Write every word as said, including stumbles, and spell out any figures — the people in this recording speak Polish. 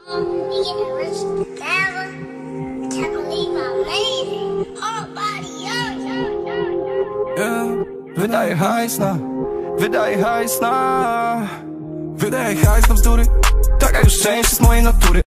Yeah. Wydaje hajs na, wydaje hajs na, wydaje hajs na bzdury. Taka już część z mojej natury.